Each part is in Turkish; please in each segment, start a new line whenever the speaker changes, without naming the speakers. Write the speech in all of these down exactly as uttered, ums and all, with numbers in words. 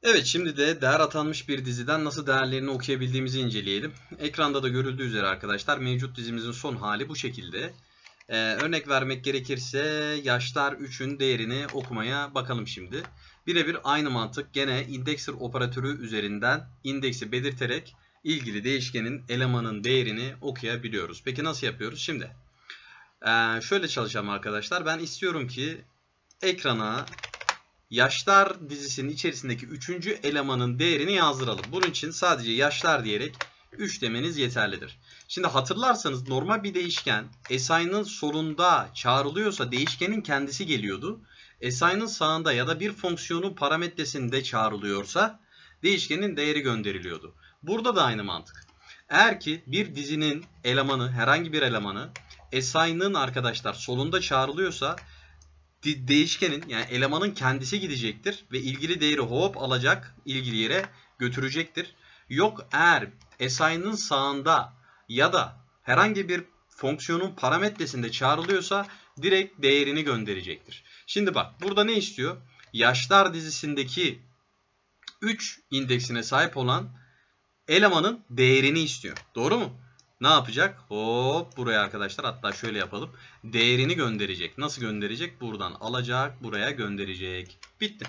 Evet, şimdi de değer atanmış bir diziden nasıl değerlerini okuyabildiğimizi inceleyelim. Ekranda da görüldüğü üzere arkadaşlar mevcut dizimizin son hali bu şekilde. Ee, örnek vermek gerekirse yaşlar üçün değerini okumaya bakalım şimdi. Birebir aynı mantık, gene indekser operatörü üzerinden indeksi belirterek ilgili değişkenin elemanın değerini okuyabiliyoruz. Peki nasıl yapıyoruz? Şimdi ee, şöyle çalışalım arkadaşlar. Ben istiyorum ki ekrana yaşlar dizisinin içerisindeki üçüncü elemanın değerini yazdıralım. Bunun için sadece yaşlar diyerek üç demeniz yeterlidir. Şimdi hatırlarsanız normal bir değişken assign'ın solunda çağrılıyorsa değişkenin kendisi geliyordu. Assign'ın sağında ya da bir fonksiyonun parametresinde çağrılıyorsa değişkenin değeri gönderiliyordu. Burada da aynı mantık. Eğer ki bir dizinin elemanı, herhangi bir elemanı assign'ın arkadaşlar solunda çağrılıyorsa değişkenin yani elemanın kendisi gidecektir ve ilgili değeri hop alacak, ilgili yere götürecektir. Yok eğer assign'ın sağında ya da herhangi bir fonksiyonun parametresinde çağrılıyorsa direkt değerini gönderecektir. Şimdi bak burada ne istiyor? Yaşlar dizisindeki üç indeksine sahip olan elemanın değerini istiyor. Doğru mu? Ne yapacak? Hop buraya arkadaşlar, hatta şöyle yapalım. Değerini gönderecek. Nasıl gönderecek? Buradan alacak, buraya gönderecek. Bitti.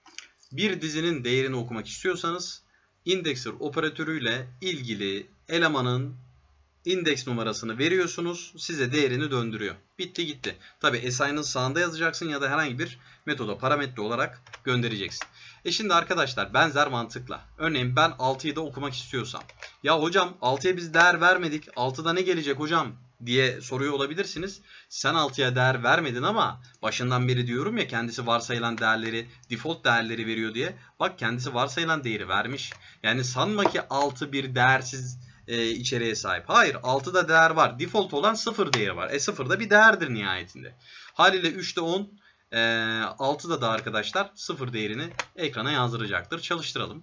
Bir dizinin değerini okumak istiyorsanız indekser operatörüyle ilgili elemanın indeks numarasını veriyorsunuz. Size değerini döndürüyor. Bitti gitti. Tabi assign'ın sağında yazacaksın ya da herhangi bir metoda parametre olarak göndereceksin. E şimdi arkadaşlar benzer mantıkla. Örneğin ben altıyı da okumak istiyorsam. Ya hocam altıya biz değer vermedik. altıda ne gelecek hocam diye soruyor olabilirsiniz. Sen altıya değer vermedin ama başından beri diyorum ya kendisi varsayılan değerleri, default değerleri veriyor diye. Bak kendisi varsayılan değeri vermiş. Yani sanma ki altı bir değersiz e, içeriğe sahip. Hayır, altıda değer var. Default olan sıfır değeri var. E sıfır da bir değerdir nihayetinde. Haliyle üçte on, e, altıda da arkadaşlar sıfır değerini ekrana yazdıracaktır. Çalıştıralım.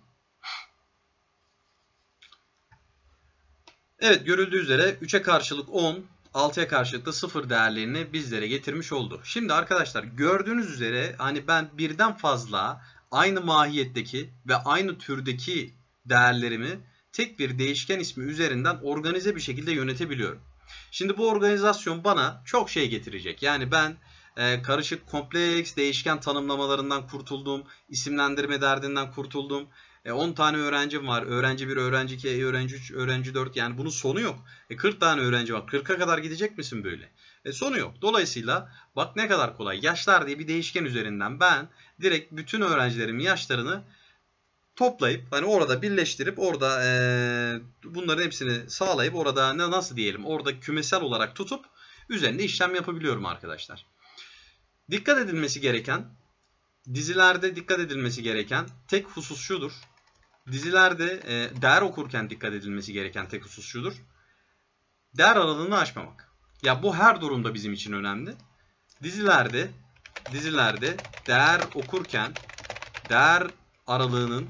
Evet, görüldüğü üzere üçe karşılık on, altıya karşılık da sıfır değerlerini bizlere getirmiş oldu. Şimdi arkadaşlar gördüğünüz üzere hani ben birden fazla aynı mahiyetteki ve aynı türdeki değerlerimi tek bir değişken ismi üzerinden organize bir şekilde yönetebiliyorum. Şimdi bu organizasyon bana çok şey getirecek. Yani ben e, karışık kompleks değişken tanımlamalarından kurtuldum, isimlendirme derdinden kurtuldum. E, on tane öğrencim var. Öğrenci bir, öğrenci iki, öğrenci üç, öğrenci dört. Yani bunun sonu yok. E, kırk tane öğrenci var. kırka kadar gidecek misin böyle? E, sonu yok. Dolayısıyla bak ne kadar kolay. Yaşlar diye bir değişken üzerinden ben direkt bütün öğrencilerimin yaşlarını toplayıp hani orada birleştirip orada e, bunların hepsini sağlayıp orada ne nasıl diyelim orada kümesel olarak tutup üzerinde işlem yapabiliyorum arkadaşlar. Dikkat edilmesi gereken, dizilerde dikkat edilmesi gereken tek husus şudur. Dizilerde e, değer okurken dikkat edilmesi gereken tek husus şudur. Değer aralığını aşmamak. Ya bu her durumda bizim için önemli. Dizilerde dizilerde değer okurken değer aralığının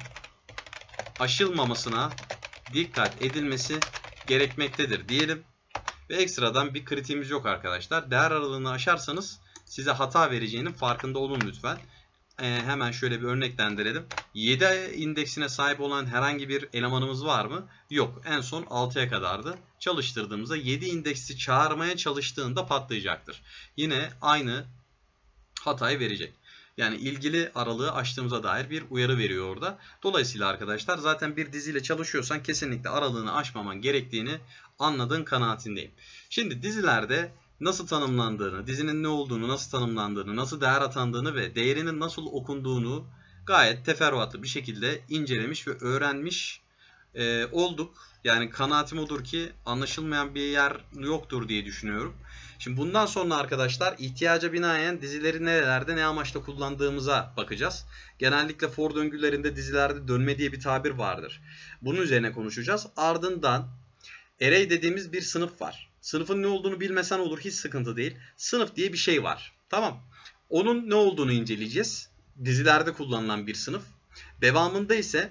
aşılmamasına dikkat edilmesi gerekmektedir diyelim. Ve ekstradan bir kritiğimiz yok arkadaşlar. Değer aralığını aşarsanız size hata vereceğinin farkında olun lütfen. Ee, hemen şöyle bir örneklendirelim. yedi indeksine sahip olan herhangi bir elemanımız var mı? Yok. En son altıya kadardı. Çalıştırdığımızda yedi indeksi çağırmaya çalıştığında patlayacaktır. Yine aynı hatayı verecek. Yani ilgili aralığı aştığımıza dair bir uyarı veriyor orada. Dolayısıyla arkadaşlar zaten bir diziyle çalışıyorsan kesinlikle aralığını aşmaman gerektiğini anladığın kanaatindeyim. Şimdi dizilerde nasıl tanımlandığını, dizinin ne olduğunu, nasıl tanımlandığını, nasıl değer atandığını ve değerinin nasıl okunduğunu gayet teferruatlı bir şekilde incelemiş ve öğrenmiş e, olduk. Yani kanaatim odur ki anlaşılmayan bir yer yoktur diye düşünüyorum. Şimdi bundan sonra arkadaşlar ihtiyaca binaen dizileri nerelerde ne amaçla kullandığımıza bakacağız. Genellikle for döngülerinde dizilerde dönme diye bir tabir vardır. Bunun üzerine konuşacağız. Ardından array dediğimiz bir sınıf var. Sınıfın ne olduğunu bilmesen olur, hiç sıkıntı değil. Sınıf diye bir şey var. Tamam. Onun ne olduğunu inceleyeceğiz. Dizilerde kullanılan bir sınıf. Devamında ise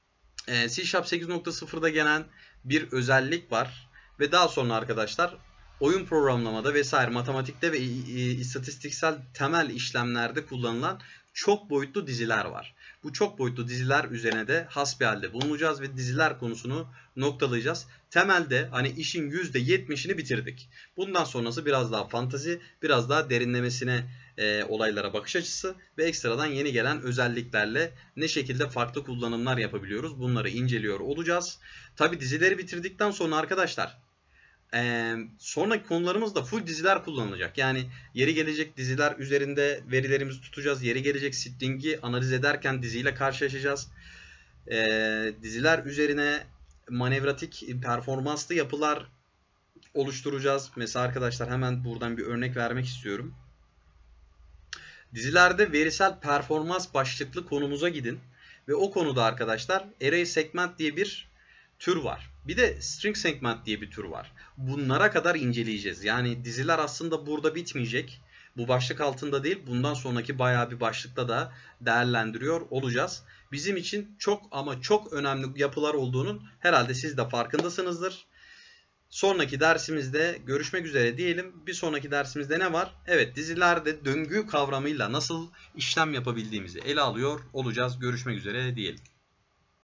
C Sharp sekiz nokta sıfır'da gelen bir özellik var. Ve daha sonra arkadaşlar oyun programlamada vesaire matematikte ve istatistiksel temel işlemlerde kullanılan çok boyutlu diziler var. bu çok boyutlu diziler üzerine de hasbihalde bulunacağız ve diziler konusunu noktalayacağız. Temelde hani işin yüzde yetmişini bitirdik. Bundan sonrası biraz daha fantazi, biraz daha derinlemesine e, olaylara bakış açısı ve ekstradan yeni gelen özelliklerle ne şekilde farklı kullanımlar yapabiliyoruz bunları inceliyor olacağız. Tabi dizileri bitirdikten sonra arkadaşlar Ee, sonraki konularımızda full diziler kullanılacak. Yani yeri gelecek diziler üzerinde verilerimizi tutacağız. Yeri gelecek string'i analiz ederken diziyle karşılaşacağız. Ee, diziler üzerine manevratik, performanslı yapılar oluşturacağız. Mesela arkadaşlar hemen buradan bir örnek vermek istiyorum. Dizilerde verisel performans başlıklı konumuza gidin. Ve o konuda arkadaşlar array segment diye bir tür var. Bir de string segment diye bir tür var. Bunlara kadar inceleyeceğiz. Yani diziler aslında burada bitmeyecek. Bu başlık altında değil, bundan sonraki bayağı bir başlıkta da değerlendiriyor olacağız. Bizim için çok ama çok önemli yapılar olduğunun herhalde siz de farkındasınızdır. Sonraki dersimizde görüşmek üzere diyelim. Bir sonraki dersimizde ne var? Evet, dizilerde döngü kavramıyla nasıl işlem yapabildiğimizi ele alıyor olacağız. Görüşmek üzere diyelim.